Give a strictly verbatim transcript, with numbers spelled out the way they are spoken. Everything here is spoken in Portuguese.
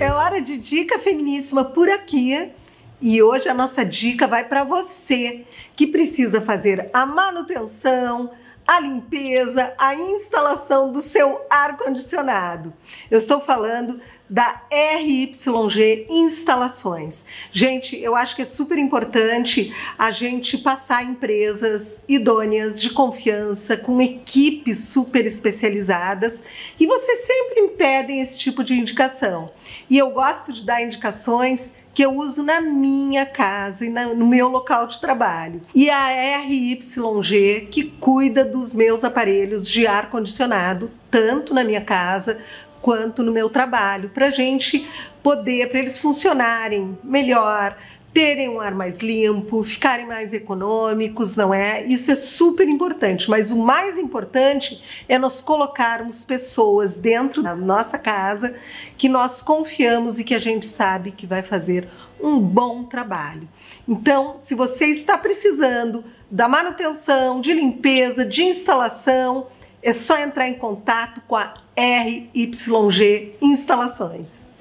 É hora de dica feminíssima por aqui. E hoje a nossa dica vai para você que precisa fazer a manutenção, a limpeza, a instalação do seu ar-condicionado. Eu estou falando da R Y G Instalações. Gente, eu acho que é super importante a gente passar empresas idôneas, de confiança, com equipes super especializadas, e vocês sempre me pedem esse tipo de indicação. E eu gosto de dar indicações que eu uso na minha casa e na, no meu local de trabalho. E a R Y G que cuida dos meus aparelhos de ar-condicionado, tanto na minha casa quanto no meu trabalho, para a gente poder, para eles funcionarem melhor, terem um ar mais limpo, ficarem mais econômicos, não é? Isso é super importante, mas o mais importante é nós colocarmos pessoas dentro da nossa casa que nós confiamos e que a gente sabe que vai fazer um bom trabalho. Então, se você está precisando da manutenção, de limpeza, de instalação, é só entrar em contato com a R Y G Instalações.